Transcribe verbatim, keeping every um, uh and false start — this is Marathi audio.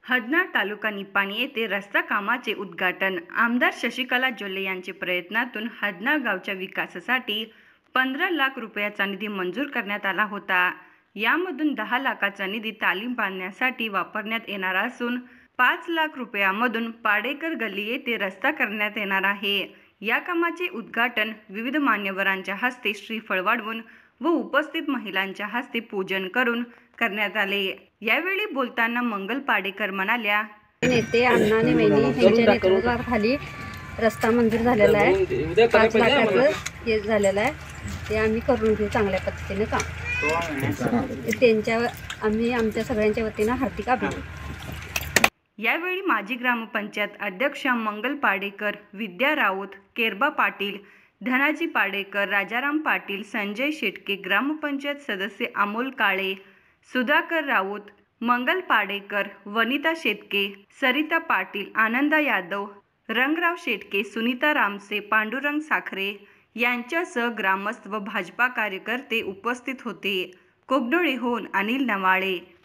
हदनाळ तालुका निपाणी येथे रस्ता कामाचे उद्घाटन. आमदार शशिकला जोल्ले यांच्या प्रयत्नातून हदनाळ गावच्या विकासासाठी पंधरा लाख रुपयाचा निधी मंजूर करण्यात आला होता. यामधून दहा लाखाचा निधी तालीम बांधण्यासाठी वापरण्यात येणार असून पाच लाख रुपयामधून पाडेकर गल्ली येथे रस्ता करण्यात येणार आहे. या कामाचे उद्घाटन विविध मान्यवरांच्या हस्ते श्रीफळ वाढवून व उपस्थित महिलांच्या हस्ते पूजन करून करण्यात आले. यावेळी बोलताना मंगल पाडेकर म्हणाल्या, नेते अण्णाने वहिनी यांच्या नेतृत्वाखाली रस्ता मंजूर झालेला आहे. पाच लाखाचं हे झालेलं आहे. ते आम्ही करून घेऊ चांगल्या पद्धतीने काम. त्यांच्या आम्ही आमच्या सगळ्यांच्या वतीनं हार्दिक अभिनंदन. यावेळी माजी ग्रामपंचायत अध्यक्षा मंगल पाडेकर, विद्या राऊत, केरबा पाटील, धनाजी पाडेकर, राजाराम पाटील, संजय शेटके, ग्रामपंचायत सदस्य अमोल काळे, सुधाकर राऊत, मंगल पाडेकर, वनिता शेटके, सरिता पाटील, आनंदा यादव, रंगराव शेटके, सुनीता रामसे, पांडुरंग साखरे यांच्यासह ग्रामस्थ व भाजपा कार्यकर्ते उपस्थित होते. कोगनोळीहून अनिल नवाळे.